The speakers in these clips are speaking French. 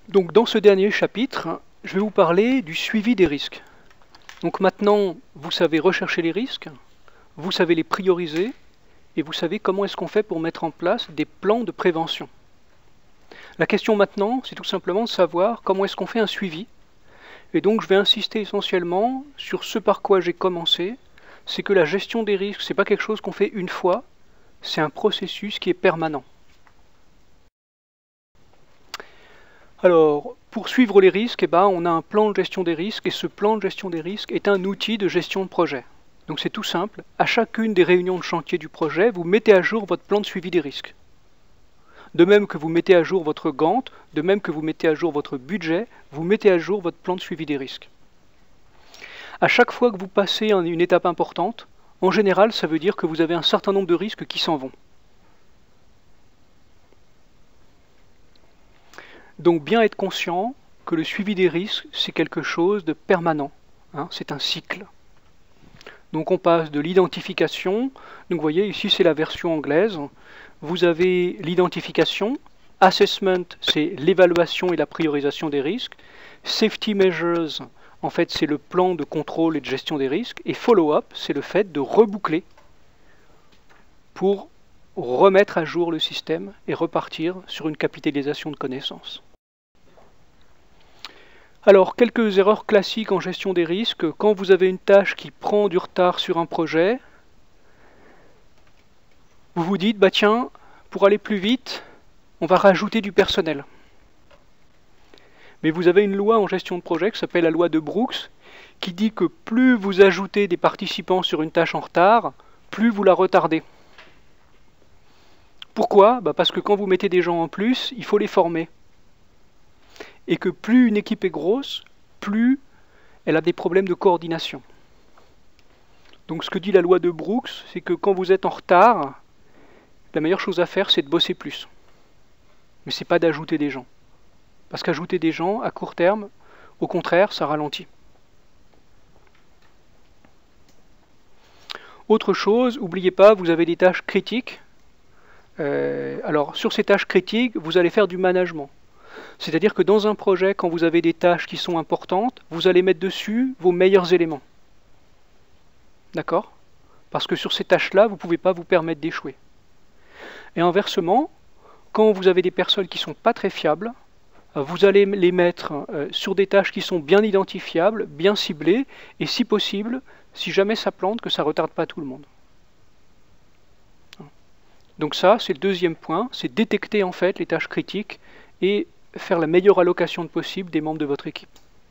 Donc dans ce dernier chapitre, je vais vous parler du suivi des risques. Donc maintenant, vous savez rechercher les risques, vous savez les prioriser, et vous savez comment est-ce qu'on fait pour mettre en place des plans de prévention. La question maintenant, c'est tout simplement de savoir comment est-ce qu'on fait un suivi. Et donc je vais insister essentiellement sur ce par quoi j'ai commencé, c'est que la gestion des risques, ce n'est pas quelque chose qu'on fait une fois, c'est un processus qui est permanent. Alors, pour suivre les risques, on a un plan de gestion des risques, et ce plan de gestion des risques est un outil de gestion de projet. Donc c'est tout simple, à chacune des réunions de chantier du projet, vous mettez à jour votre plan de suivi des risques. De même que vous mettez à jour votre Gantt, de même que vous mettez à jour votre budget, vous mettez à jour votre plan de suivi des risques. À chaque fois que vous passez une étape importante, en général, ça veut dire que vous avez un certain nombre de risques qui s'en vont. Donc bien être conscient que le suivi des risques, c'est quelque chose de permanent, c'est un cycle. Donc on passe de l'identification, donc vous voyez ici c'est la version anglaise, vous avez l'identification, assessment c'est l'évaluation et la priorisation des risques, safety measures en fait c'est le plan de contrôle et de gestion des risques, et follow-up c'est le fait de reboucler pour remettre à jour le système et repartir sur une capitalisation de connaissances. Alors, quelques erreurs classiques en gestion des risques. Quand vous avez une tâche qui prend du retard sur un projet, vous vous dites, bah tiens, pour aller plus vite, on va rajouter du personnel. Mais vous avez une loi en gestion de projet qui s'appelle la loi de Brooks, qui dit que plus vous ajoutez des participants sur une tâche en retard, plus vous la retardez. Pourquoi? Parce que quand vous mettez des gens en plus, il faut les former. Et que plus une équipe est grosse, plus elle a des problèmes de coordination. Donc ce que dit la loi de Brooks, c'est que quand vous êtes en retard, la meilleure chose à faire, c'est de bosser plus. Mais ce n'est pas d'ajouter des gens. Parce qu'ajouter des gens, à court terme, au contraire, ça ralentit. Autre chose, n'oubliez pas, vous avez des tâches critiques. Alors sur ces tâches critiques, vous allez faire du management. C'est-à-dire que dans un projet, quand vous avez des tâches qui sont importantes, vous allez mettre dessus vos meilleurs éléments. D'accord? Parce que sur ces tâches-là, vous ne pouvez pas vous permettre d'échouer. Et inversement, quand vous avez des personnes qui ne sont pas très fiables, vous allez les mettre sur des tâches qui sont bien identifiables, bien ciblées, et si possible, si jamais ça plante, que ça ne retarde pas tout le monde. Donc ça, c'est le deuxième point, c'est détecter en fait les tâches critiques et faire la meilleure allocation possible des membres de votre équipe.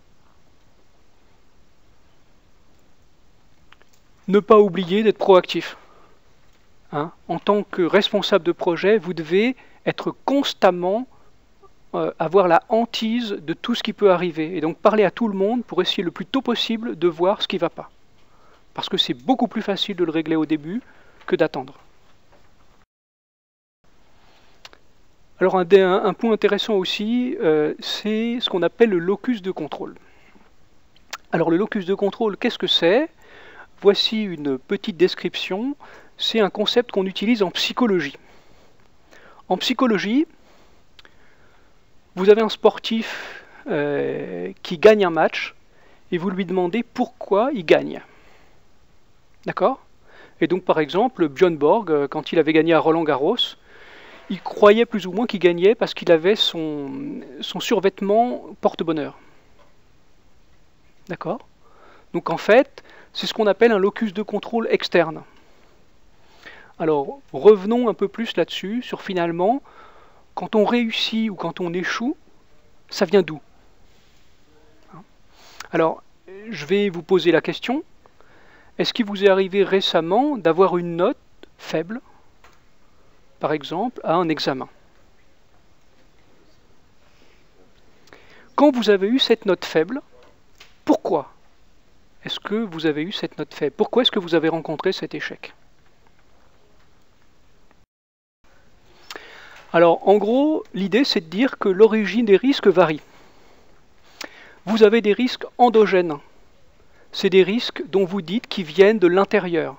Ne pas oublier d'être proactif. En tant que responsable de projet, vous devez être constamment, avoir la hantise de tout ce qui peut arriver. Et donc parler à tout le monde pour essayer le plus tôt possible de voir ce qui ne va pas. Parce que c'est beaucoup plus facile de le régler au début que d'attendre. Alors un point intéressant aussi, c'est ce qu'on appelle le locus de contrôle. Alors le locus de contrôle, qu'est-ce que c'est? Voici une petite description. C'est un concept qu'on utilise en psychologie. En psychologie, vous avez un sportif qui gagne un match et vous lui demandez pourquoi il gagne. D'accord? Et donc par exemple, Björn Borg, quand il avait gagné à Roland-Garros, il croyait plus ou moins qu'il gagnait parce qu'il avait son survêtement porte-bonheur. D'accord? Donc en fait, c'est ce qu'on appelle un locus de contrôle externe. Alors, revenons un peu plus là-dessus, sur finalement, quand on réussit ou quand on échoue, ça vient d'où? Alors, je vais vous poser la question, est-ce qu'il vous est arrivé récemment d'avoir une note faible, par exemple, à un examen? Quand vous avez eu cette note faible, pourquoi est-ce que vous avez eu cette note faible? Pourquoi est-ce que vous avez rencontré cet échec? Alors, en gros, l'idée, c'est de dire que l'origine des risques varie. Vous avez des risques endogènes. C'est des risques dont vous dites qu'ils viennent de l'intérieur.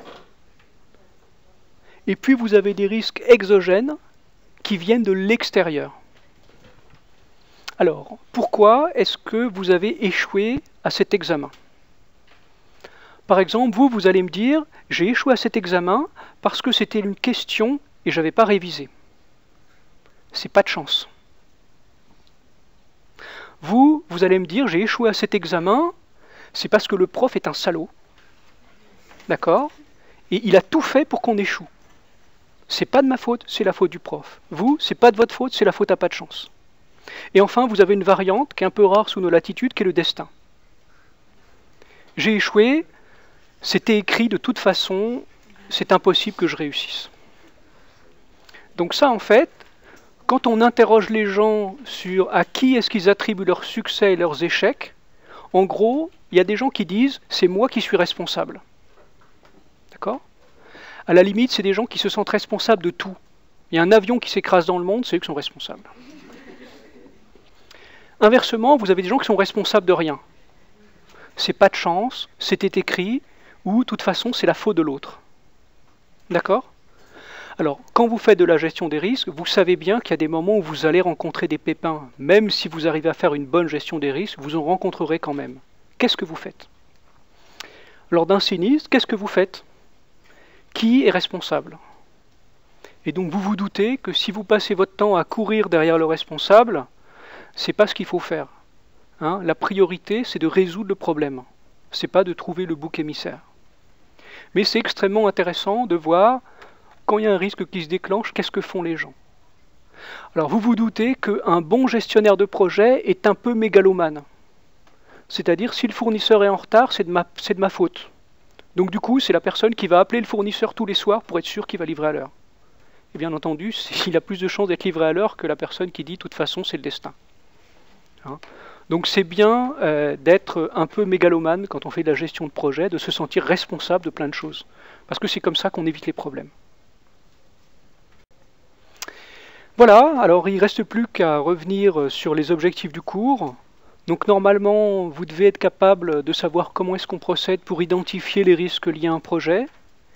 Et puis, vous avez des risques exogènes qui viennent de l'extérieur. Alors, pourquoi est-ce que vous avez échoué à cet examen? Par exemple, vous allez me dire, j'ai échoué à cet examen parce que c'était une question et je n'avais pas révisé. C'est pas de chance. Vous allez me dire, j'ai échoué à cet examen, c'est parce que le prof est un salaud. D'accord? Et il a tout fait pour qu'on échoue. C'est pas de ma faute, c'est la faute du prof. Vous, c'est pas de votre faute, c'est la faute à pas de chance. Et enfin, vous avez une variante qui est un peu rare sous nos latitudes, qui est le destin. J'ai échoué, c'était écrit de toute façon, c'est impossible que je réussisse. Donc ça, en fait, quand on interroge les gens sur à qui est-ce qu'ils attribuent leurs succès et leurs échecs, en gros, il y a des gens qui disent « c'est moi qui suis responsable ». D'accord? À la limite, c'est des gens qui se sentent responsables de tout. Il y a un avion qui s'écrase dans le monde, c'est eux qui sont responsables. Inversement, vous avez des gens qui sont responsables de rien. C'est pas de chance, c'était écrit, ou de toute façon, c'est la faute de l'autre. D'accord? Alors, quand vous faites de la gestion des risques, vous savez bien qu'il y a des moments où vous allez rencontrer des pépins. Même si vous arrivez à faire une bonne gestion des risques, vous en rencontrerez quand même. Qu'est-ce que vous faites? Lors d'un sinistre, qu'est-ce que vous faites? Qui est responsable? Et donc vous vous doutez que si vous passez votre temps à courir derrière le responsable, c'est pas ce qu'il faut faire. Hein, la priorité, c'est de résoudre le problème. C'est pas de trouver le bouc émissaire. Mais c'est extrêmement intéressant de voir, quand il y a un risque qui se déclenche, qu'est-ce que font les gens. Alors vous vous doutez qu'un bon gestionnaire de projet est un peu mégalomane. C'est-à-dire, si le fournisseur est en retard, c'est de ma faute. Donc du coup, c'est la personne qui va appeler le fournisseur tous les soirs pour être sûr qu'il va livrer à l'heure. Et bien entendu, il a plus de chances d'être livré à l'heure que la personne qui dit, de toute façon, c'est le destin. Hein? Donc c'est bien d'être un peu mégalomane quand on fait de la gestion de projet, de se sentir responsable de plein de choses. Parce que c'est comme ça qu'on évite les problèmes. Voilà, alors il ne reste plus qu'à revenir sur les objectifs du cours. Donc normalement, vous devez être capable de savoir comment est-ce qu'on procède pour identifier les risques liés à un projet.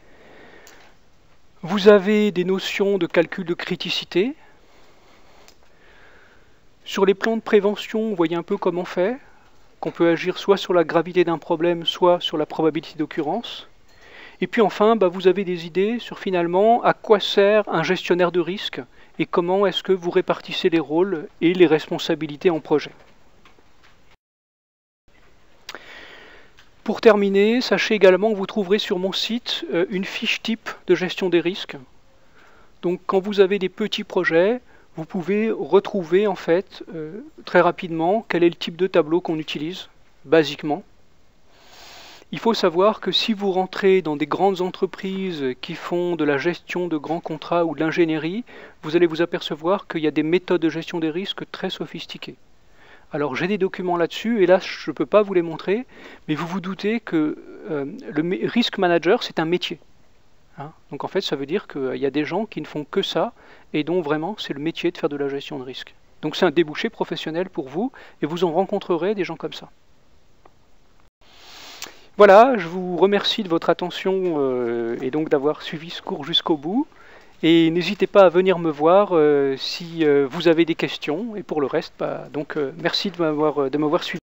Vous avez des notions de calcul de criticité. Sur les plans de prévention, vous voyez un peu comment on fait, qu'on peut agir soit sur la gravité d'un problème, soit sur la probabilité d'occurrence. Et puis enfin, vous avez des idées sur finalement à quoi sert un gestionnaire de risque et comment est-ce que vous répartissez les rôles et les responsabilités en projet. Pour terminer, sachez également que vous trouverez sur mon site une fiche type de gestion des risques. Donc quand vous avez des petits projets, vous pouvez retrouver en fait très rapidement quel est le type de tableau qu'on utilise, basiquement. Il faut savoir que si vous rentrez dans des grandes entreprises qui font de la gestion de grands contrats ou de l'ingénierie, vous allez vous apercevoir qu'il y a des méthodes de gestion des risques très sophistiquées. Alors j'ai des documents là-dessus, et là je ne peux pas vous les montrer, mais vous vous doutez que le risk manager c'est un métier. Hein, donc en fait ça veut dire qu'il y a des gens qui ne font que ça, et dont vraiment c'est le métier de faire de la gestion de risque. Donc c'est un débouché professionnel pour vous, et vous en rencontrerez des gens comme ça. Voilà, je vous remercie de votre attention et donc d'avoir suivi ce cours jusqu'au bout. Et n'hésitez pas à venir me voir si vous avez des questions. Et pour le reste, merci de m'avoir suivi.